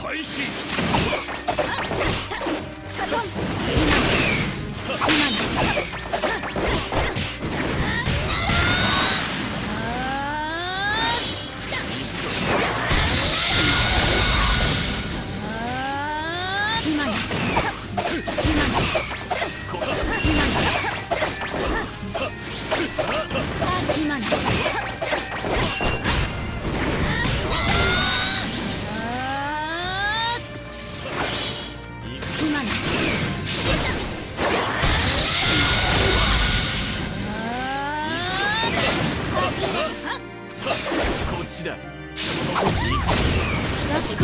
開始。こっちだ。行くぞ。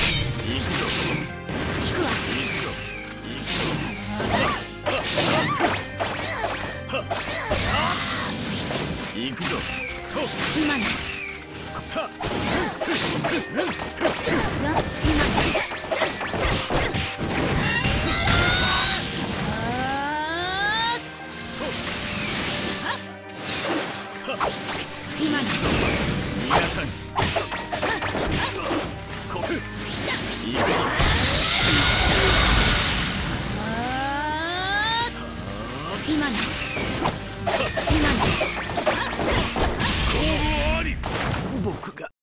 行くぞ。と。今ね。今ね。皆さん。こく。いいぞ。今ね。今ね。勝負あり。僕が。